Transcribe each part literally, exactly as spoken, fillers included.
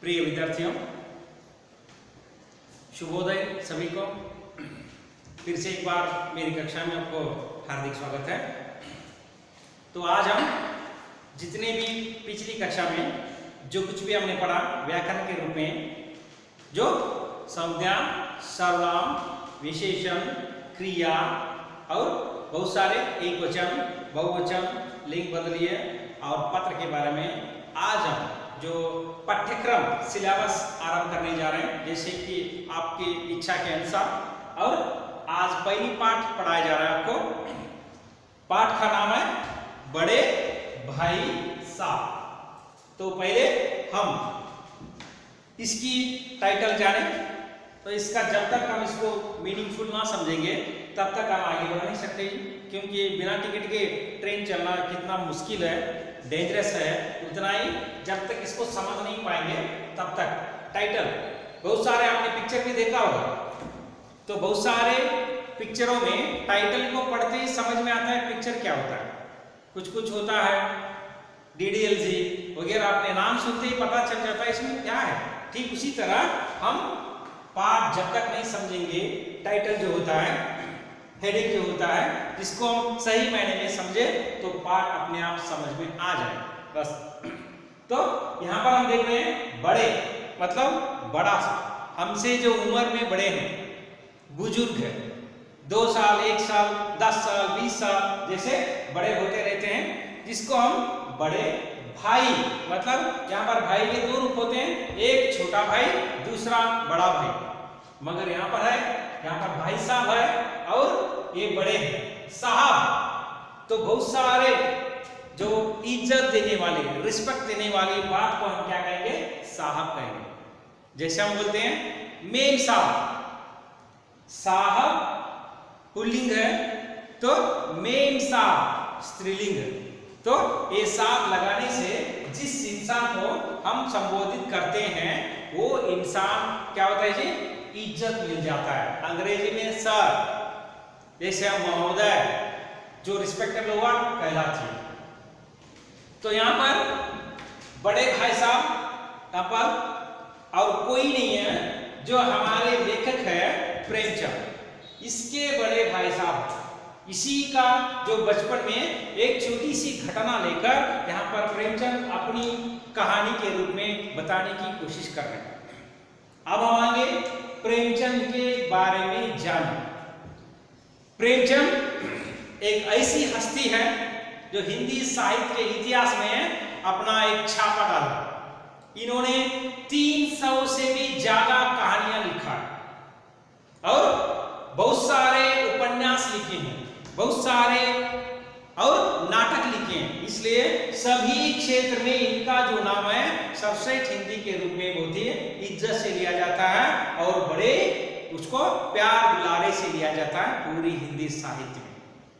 प्रिय विद्यार्थियों, शुभोदय सभी को। फिर से एक बार मेरी कक्षा में आपको हार्दिक स्वागत है। तो आज हम जितने भी पिछली कक्षा में जो कुछ भी हमने पढ़ा व्याकरण के रूप में, जो संज्ञा, सर्वनाम, विशेषण, क्रिया और बहुत सारे एक वचन, बहुवचन, लिंग बदलिए और पत्र के बारे में आज हम जो पाठ्यक्रम सिलेबस आरंभ करने जा रहे हैं, जैसे कि आपकी इच्छा के अनुसार। और आज पहली पाठ पढ़ाया जा रहा है आपको। पाठ का नाम है बड़े भाई साहब। तो पहले हम इसकी टाइटल जाने। तो इसका जब तक हम इसको मीनिंगफुल ना समझेंगे तब तक हम आगे बढ़ नहीं सकते, क्योंकि बिना टिकट के ट्रेन चलना कितना मुश्किल है, डेंजरस है, उतना ही जब तक इसको समझ नहीं पाएंगे तब तक। टाइटल बहुत सारे आपने पिक्चर भी देखा होगा, तो बहुत सारे पिक्चरों में टाइटल को पढ़ते ही समझ में आता है पिक्चर क्या होता है। कुछ कुछ होता है डी डी एल जी वगैरह, आपने नाम सुनते ही पता चल जाता है इसमें क्या है। ठीक उसी तरह हम पाठ जब तक नहीं समझेंगे, टाइटल जो होता है, हेडिंग जो होता है, जिसको हम सही मायने में समझे तो पाठ अपने आप समझ में आ जाए बस। तो यहाँ पर हम देख रहे हैं बड़े मतलब बड़ा, हमसे जो उम्र में बड़े हैं, बुजुर्ग है, दो साल, एक साल, दस साल, बीस साल जैसे बड़े होते रहते हैं, जिसको हम बड़े भाई मतलब यहाँ पर भाई के दो रूप होते हैं, एक छोटा भाई, दूसरा बड़ा भाई। मगर यहाँ पर है, यहाँ पर भाई साहब है और ये बड़े हैं साहब। तो बहुत सारे जो इज्जत देने वाले, रिस्पेक्ट देने वाली बात को हम क्या कहेंगे, साहब कहेंगे। जैसे हम बोलते हैं मेम साहब, साहब पुल्लिंग है तो मेम साहब स्त्रीलिंग है। तो ये साहब लगाने से जिस इंसान को हम संबोधित करते हैं वो इंसान क्या होता है जी, इज्जत मिल जाता है। अंग्रेजी में सर, जैसे हम महोदय, जो रिस्पेक्टेबल हुआ कहलाती है। तो यहाँ पर बड़े भाई साहब यहाँ पर और कोई नहीं है, जो हमारे लेखक है प्रेमचंद, इसके बड़े भाई साहब। इसी का जो बचपन में एक छोटी सी घटना लेकर यहाँ पर प्रेमचंद अपनी कहानी के रूप में बताने की कोशिश कर रहे हैं। अब हम आगे प्रेमचंद के बारे में जानें। प्रेमचंद एक ऐसी हस्ती है जो हिंदी साहित्य के इतिहास में अपना एक छापा डाला। इन्होंने तीन सौ से भी ज्यादा कहानियां लिखा और बहुत सारे उपन्यास लिखे हैं, बहुत सारे और नाटक लिखे हैं। इसलिए सभी क्षेत्र में इनका जो नाम है सर्वश्रेष्ठ हिंदी के रूप में बहुत ही इज्जत से लिया जाता है और बड़े उसको प्यार दुलारे से लिया जाता है पूरी हिंदी साहित्य में।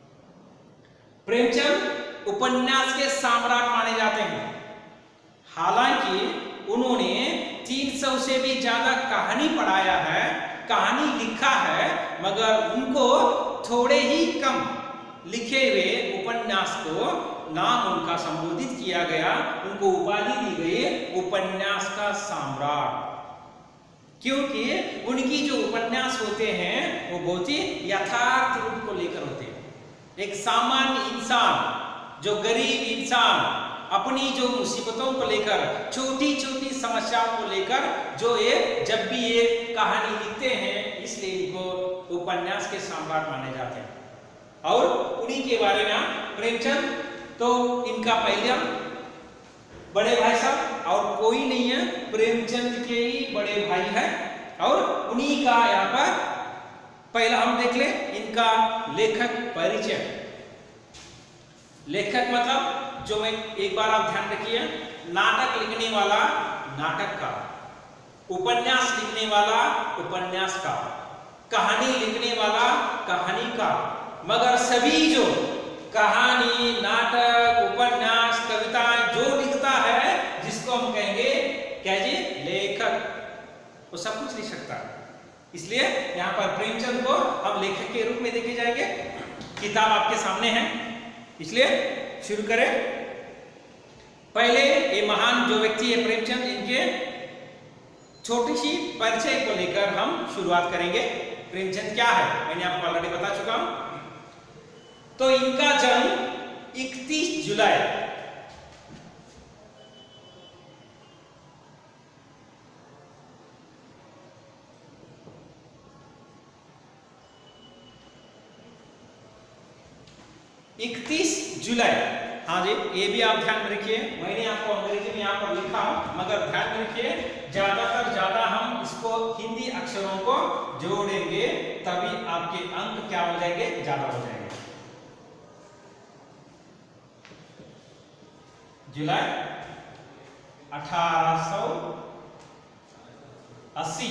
प्रेमचंद उपन्यास के सम्राट माने जाते हैं। हालांकि उन्होंने तीन सौ से भी ज्यादा कहानी पढ़ाया है, कहानी लिखा है, मगर उनको थोड़े ही कम लिखे हुए उपन्यास को नाम उनका संबोधित किया गया, उनको उपाधि दी गई उपन्यास का सम्राट। क्योंकि उनकी जो उपन्यास होते हैं वो बहुत ही यथार्थ रूप को लेकर होते हैं। एक सामान्य इंसान, जो गरीब इंसान अपनी जो मुसीबतों को लेकर, छोटी छोटी समस्याओं को लेकर जो ये जब भी ये कहानी लिखते हैं, इसलिए इनको उपन्यास के सम्राट माने जाते हैं। और उन्हीं के बारे में प्रेमचंद, तो इनका पहले बड़े भाई साहब और कोई नहीं है, प्रेमचंद के ही बड़े भाई हैं और उन्हीं का यहाँ पर पहला हम देख ले इनका लेखक परिचय। लेखक मतलब जो मैं एक बार आप ध्यान रखिए, नाटक लिखने वाला नाटक का, उपन्यास लिखने वाला उपन्यास का, कहानी लिखने वाला कहानी का। मगर सभी जो कहानी, नाटक, उपन्यास, कविताएं जो लिखता है, जिसको हम कहेंगे क्या जी, लेखक, वो सब कुछ लिख सकता है। इसलिए यहाँ पर प्रेमचंद को हम लेखक के रूप में देखे जाएंगे। किताब आपके सामने है, इसलिए शुरू करें। पहले ये महान जो व्यक्ति है प्रेमचंद, इनके छोटी सी परिचय को लेकर हम शुरुआत करेंगे। प्रेमचंद क्या है मैंने आपको ऑलरेडी बता चुका हूं। तो इनका जन्म इकतीस जुलाई इकतीस जुलाई, हाँ जी ये भी आप ध्यान में रखिए। मैंने आपको अंग्रेजी में यहाँ पर लिखा मगर ध्यान में रखिए ज्यादातर ज्यादा हम इसको हिंदी अक्षरों को जोड़ेंगे तभी आपके अंक क्या हो जाएंगे, ज्यादा हो जाएंगे। जुलाई अठारह सौ अस्सी।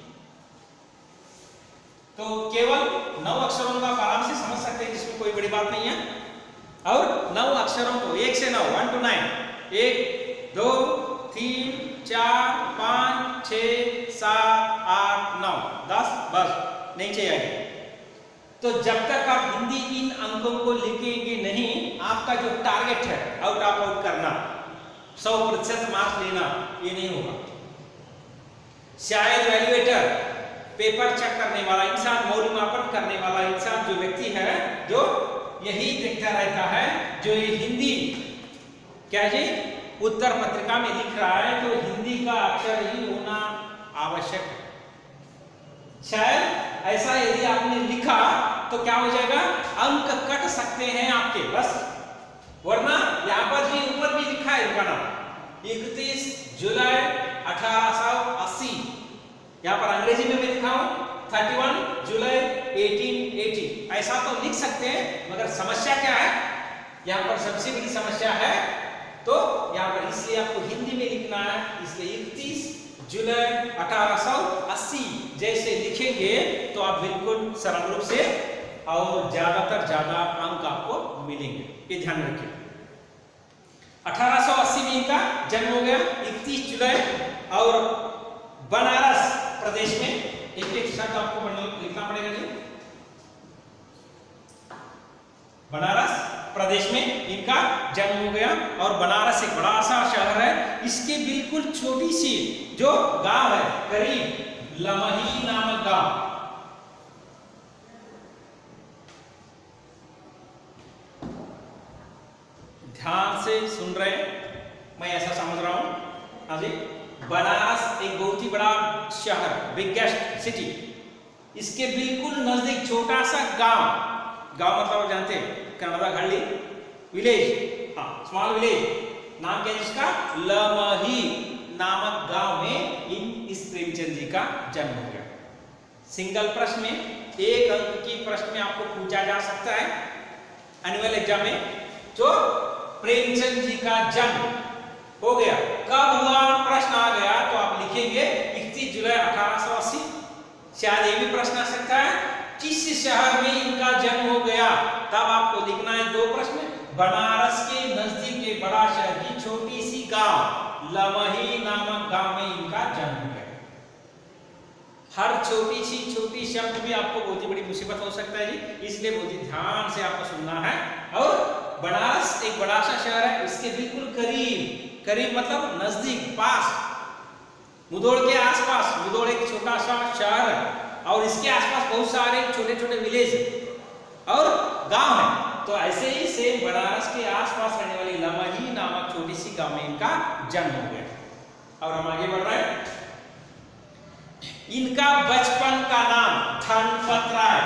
तो केवल नौ अक्षरों का आराम से समझ सकते हैं जिसमें कोई बड़ी बात नहीं है। और नौ अक्षरों को एक से नौ वन टू नाइन, एक दो तीन चार पाँच छ सात आठ नौ दस, बस नहीं चाहिए। तो जब तक आप हिंदी इन अंकों को लिखेंगे नहीं, आपका जो टारगेट है आउट ऑफ आउट करना, सौ प्रतिशत मार्क्स लेना, ये नहीं होगा। शायद वैल्यूएटर, पेपर चेक करने वाला इंसान, मूल्यमापन करने वाला इंसान जो व्यक्ति है, जो यही देखता रहता है जो ये हिंदी क्या जी उत्तर पत्रिका में लिख रहा है तो हिंदी का अक्षर ही होना आवश्यक है। शायद ऐसा यदि आपने लिखा तो क्या हो जाएगा, अंक कट सकते हैं आपके, बस। वरना यहां पर भी ऊपर भी लिखा है इनका नाम इकतीस जुलाई अठारह सौ अस्सी। यहां पर अंग्रेजी में मैं लिखा हूं इकतीस जुलाई अठारह सौ अस्सी। ऐसा तो लिख सकते हैं मगर समस्या क्या है, यहां पर सबसे बड़ी समस्या है तो यहां पर इसलिए आपको हिंदी में लिखना है, इसलिए इकतीस जुलाई अठारह सौ अस्सी जैसे लिखेंगे तो आप बिल्कुल सरल रूप से और ज्यादातर ज्यादा अंक आपको मिलेंगे, ये ध्यान रखिए। अठारह सौ अस्सी में इनका जन्म हो गया इकतीस जुलाई, और बनारस प्रदेश में, एक एक शब्द आपको लिखना पड़ेगा जी, बनारस प्रदेश में इनका जन्म हो गया। और बनारस एक बड़ा सा शहर है, इसके बिल्कुल छोटी सी जो गांव है, करीब लमही नामक गांव, ध्यान से सुन रहे हैं, मैं ऐसा समझ रहा हूं, हाँ जी। बनारस एक बहुत ही बड़ा शहर, बिगेस्ट सिटी, इसके बिल्कुल नजदीक छोटा सा गांव, गांव मतलब जानते हैं कन्नड़ा घाटी विलेज, हाँ स्मॉल विलेज, नाम क्या है जिसका, लमही नामक गांव में इन इस प्रेमचंद जी का जन्म हो गया। सिंगल प्रश्न में, एक अंक की प्रश्न में आपको पूछा जा सकता है एनुअल एग्जाम में, जो प्रेमचंद जी का जन्म हो गया कब हुआ, प्रश्न आ गया तो आप लिखेंगे इकतीस जुलाई अठारह सौ अस्सी। शायद ये भी प्रश्न आ सकता है किस शहर में इनका जन्म हो गया, तब आपको लिखना है दो प्रश्न, बनारस के नजदीक एक बड़ा शहर की छोटी सी गांव लमही नामक गांव में इनका जन्म हो गया। हर छोटी सी छोटी शब्द भी आपको बहुत ही बड़ी मुसीबत हो सकता है जी, इसलिए बहुत ही ध्यान से आपको सुनना है। और बनारस एक बड़ा सा शहर है, इसके बिल्कुल करीब, करीब मतलब नजदीक, पास, मुधोल के आसपास, मुधोल एक छोटा सा शहर है और इसके आसपास बहुत सारे छोटे छोटे विलेज और गांव है। तो ऐसे ही सेम बनारस के आसपास रहने वाली लमही नामक छोटी सी गांव में इनका जन्म हो गया। और हम आगे बढ़ रहे हैं। इनका बचपन का नाम धनपत राय,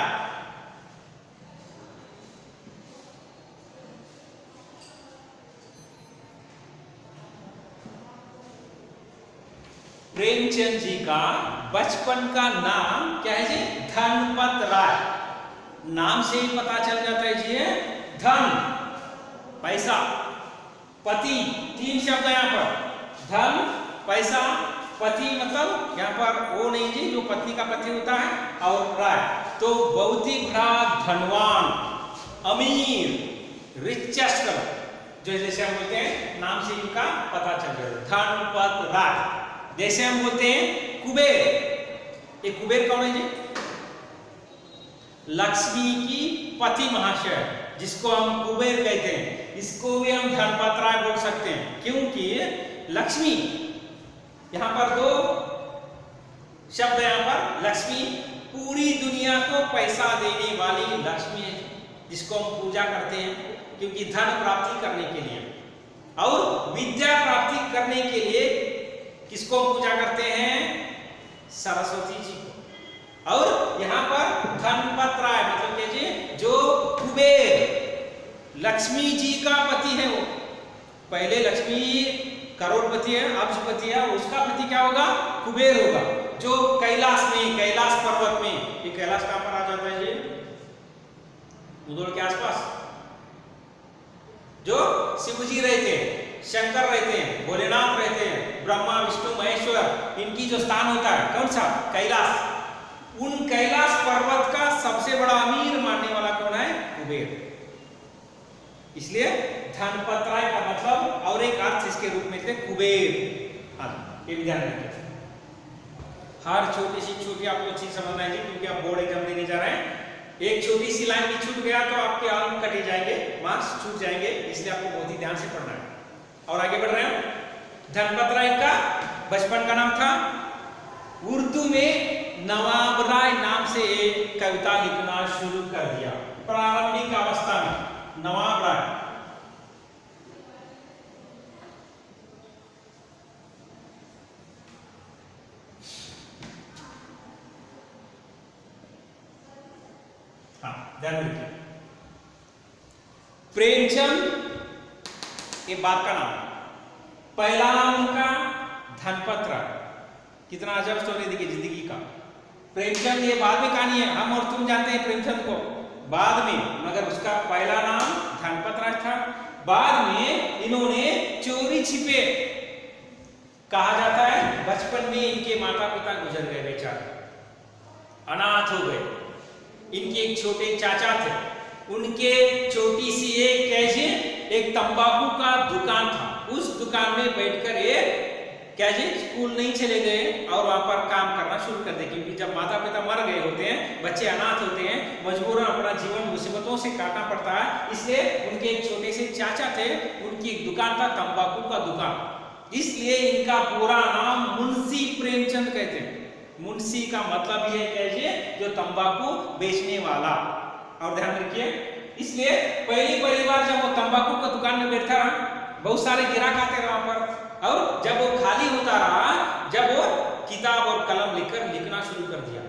प्रेमचंद जी का बचपन का नाम क्या है जी, धनपत राय। नाम से ही पता चल जाता है जी, धन पैसा, पति, तीन शब्द यहाँ पर, धन पैसा पति, मतलब यहाँ पर वो नहीं जी जो पत्नी का पति होता है, और राय तो बहुत ही बड़ा धनवान, अमीर, रिचेस्ट, जो जैसे हम बोलते हैं नाम से इनका पता चल जाता है धनपत राय। जैसे हम बोलते हैं कुबेर, ये कुबेर कौन है जी, लक्ष्मी की पति महाशय, जिसको हम कुबेर कहते हैं, इसको भी हम धनपत राय बोल सकते हैं, क्योंकि लक्ष्मी यहाँ पर दो शब्द यहाँ पर लक्ष्मी, पूरी दुनिया को पैसा देने वाली लक्ष्मी है, जिसको हम पूजा करते हैं क्योंकि धन प्राप्ति करने के लिए, और विद्या प्राप्ति करने के लिए किसको पूजा करते हैं? सरस्वती जी को। और यहाँ पर धनपतराय मतलब क्या जी? जो कुबेर लक्ष्मी जी का पति है, वो पहले लक्ष्मी करोड़पति है, अब्जपति है, उसका पति क्या होगा? कुबेर होगा, जो कैलाश में, कैलाश पर्वत में, ये कैलाश कहां पर आ जाता है जी? उदोड़ के आसपास, जो शिव जी रहते हैं, शंकर रहते हैं, भोलेनाथ रहते हैं, ब्रह्मा विष्णु महेश्वर, इनकी जो स्थान होता है कौन सा? कैलाश। उन कैलाश पर्वत का सबसे बड़ा अमीर मानने वाला कौन है? कुबेर। इसलिए धनपतराय का मतलब और एक अर्थ इसके रूप में थे कुबेर। हाँ, ये भी ध्यान रखिए। हर छोटी सी छोटी आपको चीज समझना है क्योंकि आप बोर्ड एग्जाम देने जा रहे हैं। एक छोटी सी लाइन भी छूट गया तो आपके अंक कटे जाएंगे, मार्क्स छूट जाएंगे, इसलिए आपको बहुत ही ध्यान से पढ़ना है। और आगे बढ़ रहे हैं। धनपतराय का बचपन का नाम था, उर्दू में नवाब राय नाम से एक कविता लिखना शुरू कर दिया प्रारंभिक अवस्था में। नवाब राय हाँ, ध्यान रखिए। प्रेमचंद ये बात का नाम, पहला नाम उनका धनपतराय। कितना अजब स्टोरी देखिए जिंदगी का। प्रेमचंद ये बाद में कहानी है, हम और तुम जानते हैं प्रेमचंद को बाद में, मगर उसका पहला नाम धनपतराय था। बाद में इन्होंने चोरी छिपे, कहा जाता है बचपन में इनके माता पिता गुजर गए, बेचारे अनाथ हो गए। इनके एक छोटे चाचा थे, उनके छोटी सी एक कैसे एक तंबाकू का दुकान था, उस दुकान में बैठकर ये क्या जी स्कूल नहीं चले गए और वहां पर काम करना शुरू कर दे, क्योंकि जब माता पिता मर गए होते हैं, बच्चे अनाथ होते हैं, मजबूरन अपना जीवन मुसीबतों से काटना पड़ता है। इसलिए उनके एक छोटे से चाचा थे, उनकी एक दुकान था तंबाकू का दुकान, इसलिए इनका पूरा नाम मुंशी प्रेमचंद कहते हैं। मुंशी का मतलब ये है जो तंबाकू बेचने वाला। और ध्यान रखिए, इसलिए पहली पहली बार जब वो तंबाकू का दुकान में बैठा रहा, बहुत सारे गिराक आते रहे वहां पर, और जब वो खाली होता रहा, जब वो किताब और कलम लेकर लिखना शुरू कर दिया,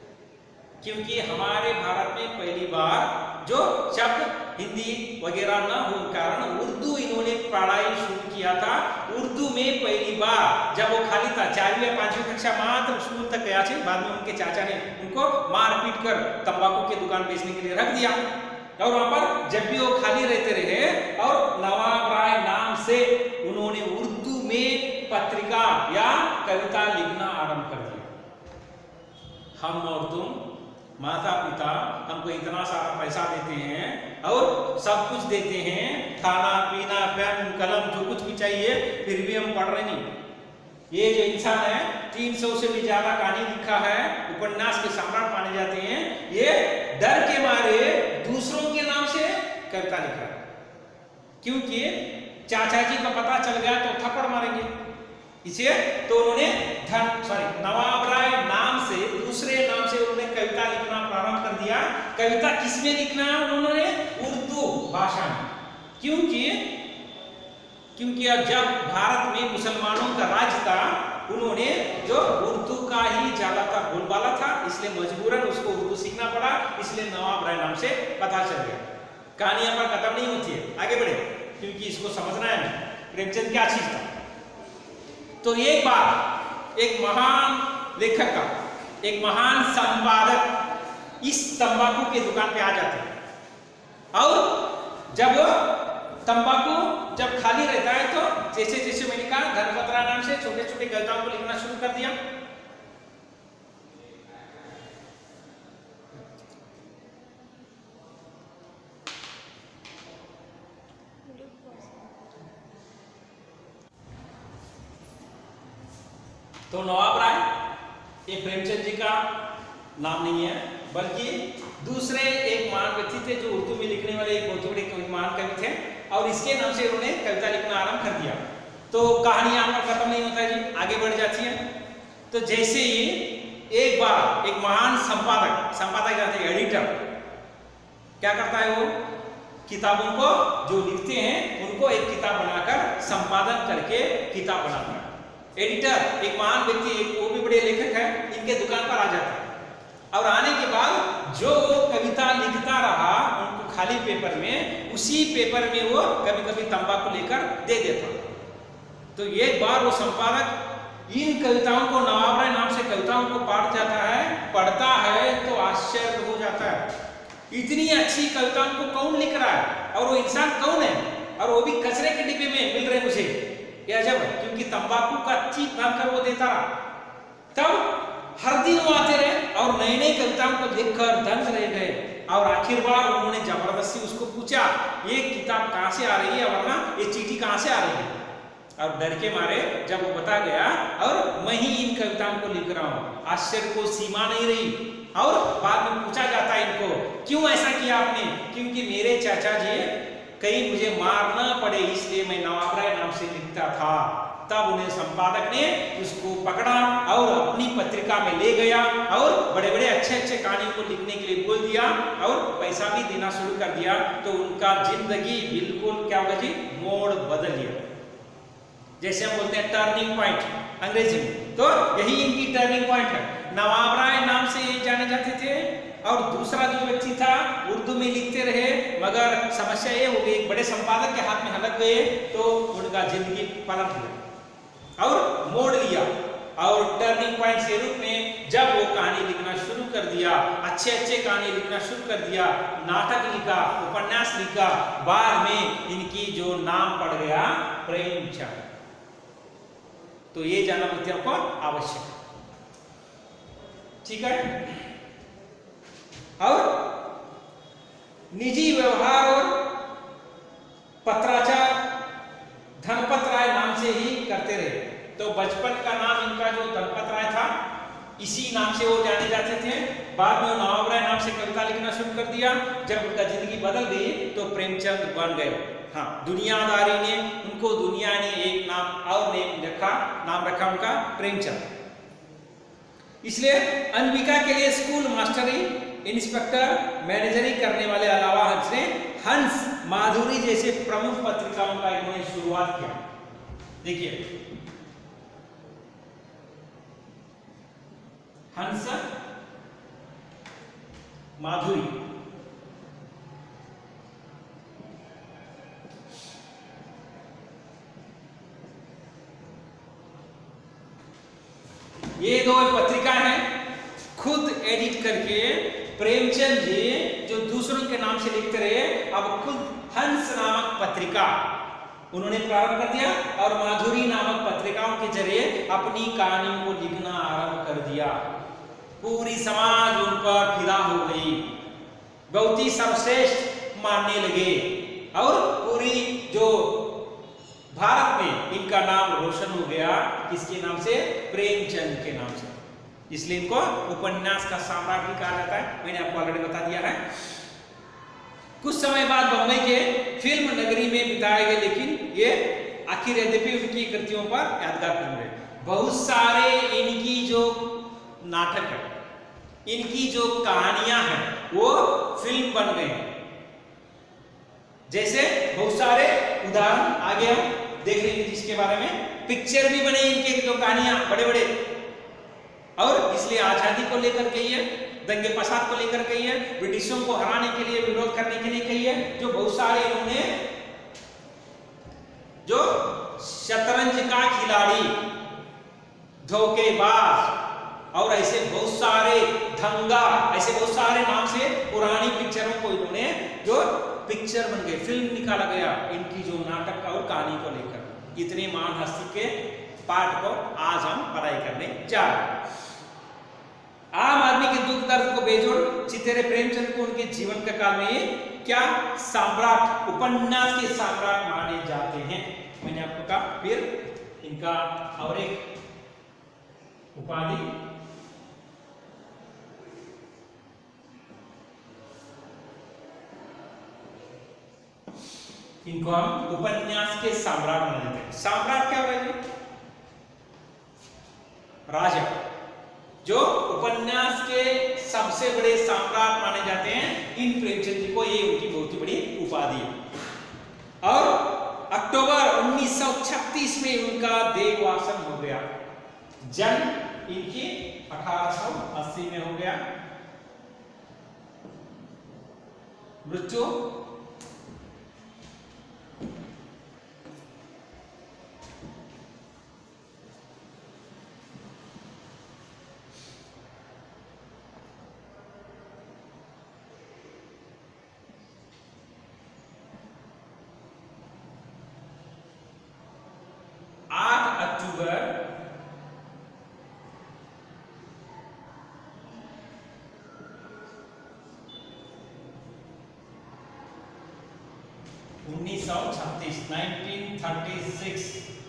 क्योंकि हमारे भारत में पहली बार जो शब्द हिंदी वगैरह न हो कारण उर्दू इन्होंने पढ़ाई शुरू किया था। उर्दू में पहली बार जब वो खाली था, चारवीं या पांचवी कक्षा मात्र स्कूल तक गया थे, बाद में उनके चाचा ने उनको मार पीट कर तंबाकू की दुकान बेचने के लिए रख दिया, और वहां पर जब भी वो खाली रहते रहे, और नवाब राय नाम से उन्होंने उर्दू में पत्रिका या कविता लिखना आरंभ कर दिया। हम और तुम माता पिता हमको इतना सारा पैसा देते हैं और सब कुछ देते हैं, खाना पीना पेन कलम जो कुछ भी चाहिए, फिर भी हम पढ़ रहे नहीं। ये जो इंसान है तीन सौ से भी ज्यादा कहानी लिखा है, उपन्यास के सम्राट माने जाते हैं, ये डर के मारे दूसरों के नाम से कविता लिख रहा है, क्योंकि चाचा जी का पता चल गया तो थप्पड़ मारेंगे। इसे तो उन्होंने धन सॉरी नवाब राय नाम से दूसरे नाम से उन्होंने कविता लिखना प्रारंभ कर दिया। कविता किसमें लिखना है उन्होंने? उर्दू भाषा में, क्योंकि क्योंकि जब भारत में मुसलमानों का राज था, उन्होंने जो उर्दू का ही ज्यादातर बोलबाला था, इसलिए मजबूरन उसको उर्दू सीखना पड़ा, इसलिए नवाब राय नाम से पता चल गया। कहानी यहाँ पर खत्म नहीं होती है, आगे बढ़े, क्योंकि इसको समझना है प्रेमचंद क्या चीज था। तो एक बार एक महान लेखक का, एक महान संपादक इस तंबाकू के दुकान पे आ जाते हैं, और जब तंबाकू जब खाली रहता है तो जैसे जैसे मैंने कहा धनपतराय नाम से छोटे छोटे कविताओं को लिखना शुरू कर दिया। तो नवाब राय ये प्रेमचंद जी का नाम नहीं है, बल्कि दूसरे एक महान व्यक्ति थे जो उर्दू में लिखने वाले एक बहुत बड़े महान कवि थे, और इसके नाम से उन्होंने कविता लिखना आरंभ कर दिया। तो कहानी यहाँ पर खत्म नहीं होता है जी, आगे बढ़ जाती है। तो जैसे ही एक बार एक महान संपादक, संपादक कहते हैं एडिटर, क्या करता है वो, किताबों को जो लिखते हैं उनको एक किताब बनाकर संपादन करके किताब बनाता है। एडिटर एक महान व्यक्ति, एक वो भी बड़े लेखक है, इनके दुकान पर आ जाता है और आने के बाद जो कविता लिखता रहा उनको खाली पेपर में, उसी पेपर में वो कभी कभी तंबाकू लेकर दे देता। तो एक बार वो संपादक इन कविताओं को, नवाब राय नाम से कविताओं को पढ़ जाता है, पढ़ता है तो आश्चर्य हो जाता है, इतनी अच्छी कविताओं को कौन लिख रहा है और वो इंसान कौन है, और वो भी कचरे के डिब्बे में मिल रहे मुझे, ये अजब है, क्योंकि तंबाकू का चीप भरकर वो देता रहा। तब हर दिन वो आते रहे और नई नई कविताओं को देखकर दंग रह गए और आखिर बार उन्होंने जबरदस्ती उसको पूछा, ये किताब कहाँ से आ रही है, वरना ये चीटी कहाँ से आ रही है। और डर के मारे जब वो बता गया, और मैं ही इन कविताओं को लिख रहा हूँ, आश्चर्य को सीमा नहीं रही। और बाद में पूछा जाता है इनको, क्यों ऐसा किया आपने, क्योंकि मेरे चाचा जी कहीं मुझे मारना पड़े इसलिए मैं नवाब राय नाम से लिखता था। तब उन्हें संपादक ने उसको पकड़ा और अपनी पत्रिका में ले गया और बड़े बड़े अच्छे अच्छे कहानी को लिखने के लिए बोल दिया और पैसा भी देना शुरू कर दिया। तो उनका जिंदगी बिल्कुल क्या होगा जी, मोड़ बदल लिया। जैसे हम बोलते हैं टर्निंग पॉइंट अंग्रेजी में, तो यही इनकी टर्निंग पॉइंट है। नवाब राय नाम से ये जाने जाते थे और दूसरा जो व्यक्ति था उर्दू में लिखते रहे, मगर समस्या ये हो गई, एक बड़े संपादक के हाथ में हलक गए तो उनका जिंदगी पलट गया और मोड़ लिया। और टर्निंग पॉइंट के रूप में जब वो कहानी लिखना शुरू कर दिया, अच्छे अच्छे कहानी लिखना शुरू कर दिया, नाटक लिखा, उपन्यास लिखा, बाद में इनकी जो नाम पड़ गया प्रेमचंद। तो ये जानना मुझे आपको आवश्यक है, ठीक है। और निजी व्यवहार और पत्राचार धनपत राय नाम से ही करते रहे। तो बचपन का नाम इनका जो धनपत राय था, इसी नाम से वो जाने जाते थे। बाद में नवाब राय नाम से कविता लिखना शुरू कर दिया। जब उनका जिंदगी बदल गई तो प्रेमचंद बन गए। हाँ, दुनियादारी ने उनको, दुनिया ने एक नाम और नेम रखा, नाम रखा उनका प्रेमचंद। इसलिए अनविका के लिए स्कूल मास्टरी, इंस्पेक्टर, मैनेजरी करने वाले अलावा हंसने हंस माधुरी जैसे प्रमुख पत्रिकाओं का इन्होंने शुरुआत किया। देखिए हंस माधुरी, ये दो पत्रिका हैं, खुद एडिट करके प्रेमचंद जी जो दूसरों के नाम से लिखते रहे, अब खुद हंस नामक पत्रिका उन्होंने प्रारंभ कर दिया और माधुरी नामक पत्रिकाओं के जरिए अपनी कहानियों को लिखना आरंभ कर दिया। पूरी समाज उन पर फिदा हो गई, बहुत ही सर्वश्रेष्ठ मानने लगे और पूरी जो भारत में इनका नाम रोशन हो गया। किसके नाम से? प्रेमचंद के नाम से। इसलिए इनको उपन्यास का सम्राट भी कहा जाता है, मैंने आपको ऑलरेडी बता दिया है। कुछ समय बाद बम्बई के फिल्म नगरी में बिताए गए, लेकिन ये आखिर यद्यपि उनकी कृतियों पर यादगार फिल्म है। बहुत सारे इनकी जो नाटक है, इनकी जो कहानियां हैं वो फिल्म बन गए। जैसे बहुत सारे उदाहरण आगे हम देख लेंगे जिसके बारे में पिक्चर भी बने इनके, जो कहानियां बड़े बड़े, और इसलिए आजादी को लेकर कही है, दंगे फसाद को लेकर कही है, ब्रिटिशों को हराने के लिए, विरोध करने के लिए कही है। जो बहुत सारे इन्होंने जो शतरंज का खिलाड़ी, धोखेबाज और ऐसे बहुत सारे दंगा, ऐसे बहुत सारे नाम से पुरानी पिक्चरों को इन्होंने जो पिक्चर बन गए, फिल्म निकाला गया इनकी जो नाटक का और कहानी को लेकर। इतने महान हस्ती के पाठ को आज हम पढ़ाई करने जा रहे हैं। आम आदमी के दुख दर्द को बेजोड़ चितेरे प्रेमचंद को उनके जीवन के काल में क्या सम्राट, उपन्यास के सम्राट माने जाते हैं। मैंने आपको कहा, फिर इनका और एक उपाधि, इनको हम उपन्यास के सम्राट माने जाते हैं। सम्राट क्या हो रहा है? राजा। जो उपन्यास के सबसे बड़े सम्राट माने जाते हैं, इन प्रेमचंद जी को ये उनकी बहुत ही बड़ी उपाधि है। और अक्टूबर उन्नीस सौ छत्तीस में उनका देवासन हो गया। जन्म इनकी अठारह सौ अस्सी में हो गया, मृत्यु आठ अक्टूबर उन्नीस सौ छत्तीस नाइनटीन थर्टी सिक्स।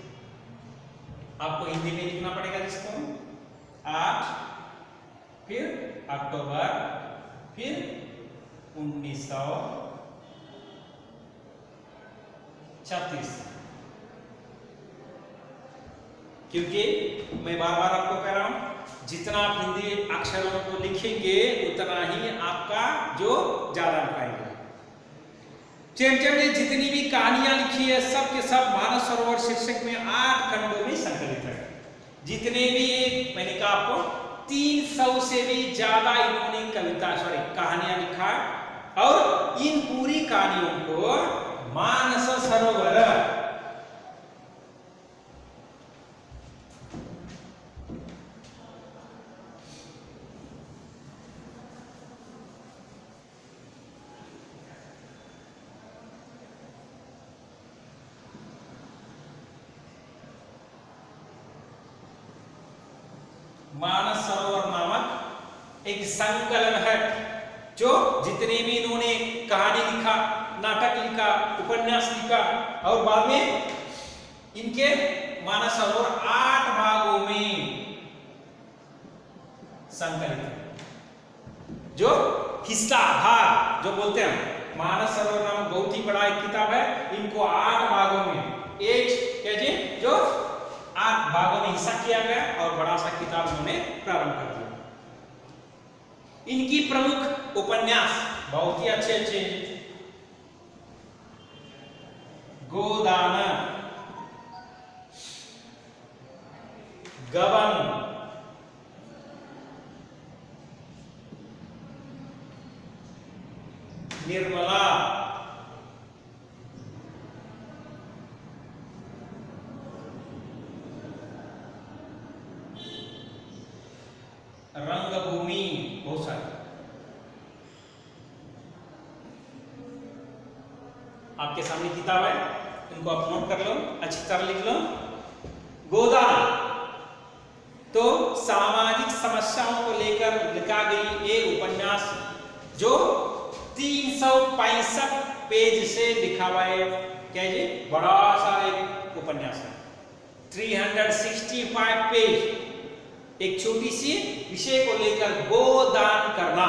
आपको हिंदी में लिखना पड़ेगा जिसको, आठ फिर अक्टूबर फिर उन्नीस सौ छत्तीस। क्योंकि मैं बार बार आपको कह रहा हूं, जितना आप हिंदी अक्षरों को लिखेंगे उतना ही आपका जो ज्यादा पाएगा। प्रेमचंद ने जितनी भी कहानियां लिखी है सब के सब मानस सरोवर शीर्षक में आठ खंडों में संकलित है। जितने भी एक मैंने कहा आपको तीन सौ से भी ज्यादा इन्होंने कविता सॉरी कहानियां लिखा, और इन पूरी कहानियों को मानस सरोवर मानस सरोवर नामक एक संकलन है, जो जितने भी इन्होंने कहानी लिखा, नाटक लिखा, उपन्यास लिखा, और बाद में इनके मानस सरोवर आठ भागों में संकलित है। जो हिस्सा भाग जो बोलते हैं, मानस सरोवर नामक बहुत ही बड़ा एक किताब है, इनको आठ भागों में एक कैसे जो आठ भागों में हिस्सा किया गया और बड़ा सा किताब उन्होंने प्रारंभ कर दिया। इनकी प्रमुख उपन्यास बहुत ही अच्छे अच्छे हैं। गोदान, गबन, निर्मला, रंगभूमि, बहुत सारे आपके सामने किताब है, इनको आप नोट कर लो, अच्छी तरह लिख लो। गोदान तो सामाजिक समस्याओं को लेकर लिखा गई एक उपन्यास, जो तीन सौ पैंसठ पेज से लिखा हुआ है। क्या ये बड़ा सा एक उपन्यास है, तीन सौ पैंसठ पेज, एक छोटी सी विषय को लेकर गोदान करना,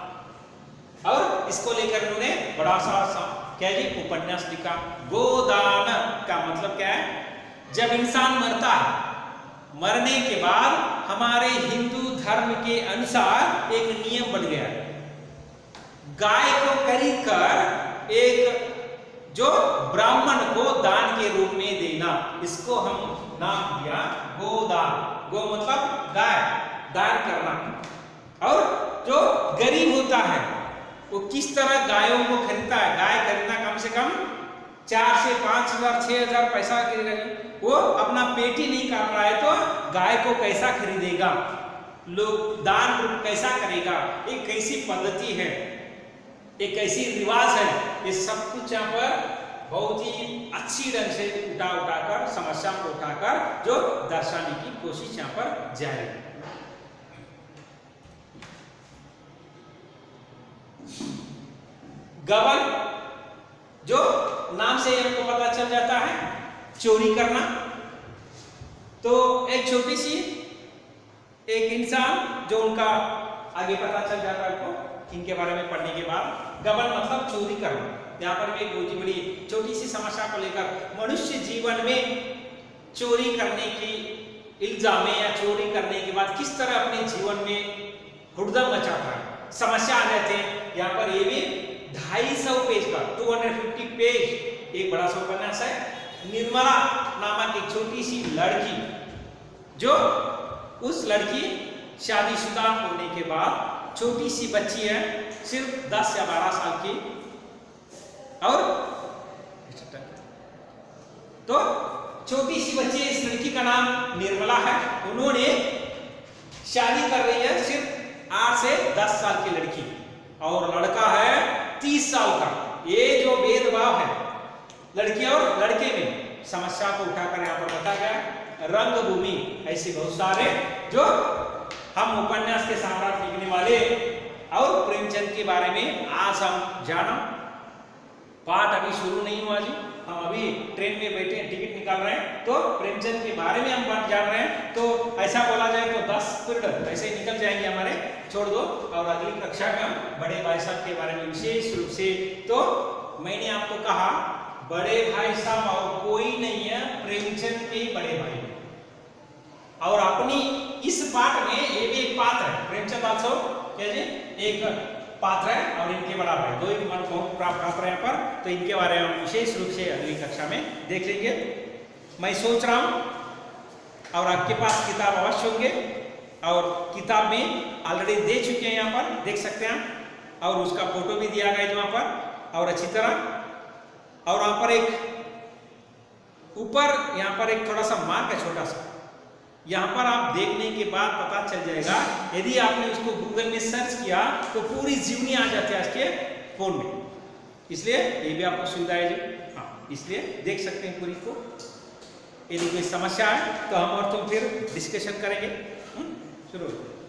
और इसको लेकर उन्होंने बड़ा सा क्या जी उपन्यास लिखा। गोदान का मतलब क्या है? जब इंसान मरता है, मरने के बाद हमारे हिंदू धर्म के अनुसार एक नियम बन गया है, गाय को खरीद कर एक जो ब्राह्मण को दान के रूप में देना, इसको हम नाम दिया गोदान। गो मतलब गाय, दान करना। और जो गरीब होता है वो किस तरह गायों को खरीदता है? गाय खरीदना कम से कम चार से पांच हजार छह हजार पैसा खरीदेगा। वो अपना पेट ही नहीं काट रहा है तो गाय को कैसा खरीदेगा, लोग दान कैसा करेगा? एक कैसी पद्धति है, एक कैसी रिवाज है, ये सब कुछ यहाँ पर बहुत ही अच्छी ढंग से उठा उठाकर समस्या को उठाकर जो दर्शाने की कोशिश यहाँ पर जारी है। गबन, जो नाम से हमको पता चल जाता है चोरी करना। तो एक छोटी सी एक इंसान जो उनका आगे पता चल जाता है आपको इनके बारे में पढ़ने के बाद। गबन मतलब चोरी करना। यहाँ पर भी एक बहुत ही बड़ी छोटी सी समस्या को लेकर मनुष्य जीवन में चोरी करने की इल्जामें या चोरी करने के बाद किस तरह अपने जीवन में हुड़दंग मचाता है, समस्या आ जाते हैं। यहाँ पर ये भी ढाई सौ पेज का दो सौ पचास पेज एक बड़ा सा उपन्यास है। निर्मला नामक एक छोटी सी लड़की, जो उस लड़की शादीशुदा होने के बाद छोटी सी बच्ची है, सिर्फ दस या बारह साल की, और तो छोटी सी बच्ची, इस लड़की का नाम निर्मला है। उन्होंने शादी कर रही है सिर्फ आठ से दस साल की लड़की, और लड़का है तीस साल का। ये जो भेदभाव है लड़की और लड़के में, समस्या को उठाकर यहाँ पर बताया गया। रंगभूमि, ऐसे बहुत सारे जो हम उपन्यास के सम्राट लिखने वाले और प्रेमचंद के बारे में आज हम जाना। पाठ अभी शुरू नहीं हुआ जी, हम अभी ट्रेन में बैठे हैं, टिकट निकाल रहे हैं, तो प्रेमचंद के बारे में हम बात जान रहे हैं। तो ऐसा बोला जाए तो दस पीरियड ऐसे ही निकल जाएंगे हमारे, छोड़ दो। और अगली कक्षा में हम बड़े भाई साहब के बारे में विशेष रूप से, तो मैंने आपको कहा बड़े भाई साहब और कोई नहीं है, प्रेमचंद के ही बड़े भाई। और अपनी इस पाठ में ये भी एक पात्र है, प्रेमचंद आल्सो क्या जी एक पात्र है, और इनके बड़ा भाई, दो ही बहुत प्राप्त पात्र है यहाँ पर। तो इनके बारे में हम विशेष रूप से अगली कक्षा में देख लेंगे। मैं सोच रहा हूँ, और आपके पास किताब अवश्य होंगे, और किताब में ऑलरेडी दे चुके हैं, यहाँ पर देख सकते हैं, और उसका फोटो भी दिया गया है वहाँ पर, और अच्छी तरह। और वहाँ पर एक ऊपर यहाँ पर एक थोड़ा सा मार्क है छोटा सा, यहाँ पर आप देखने के बाद पता चल जाएगा। यदि आपने उसको गूगल में सर्च किया तो पूरी जीवनी आ जाती है आपके फोन में, इसलिए ये भी आपको सुविधा है जी। हाँ, इसलिए देख सकते हैं पूरी को। यदि कोई समस्या है तो हम और तुम फिर डिस्कशन करेंगे। शुरू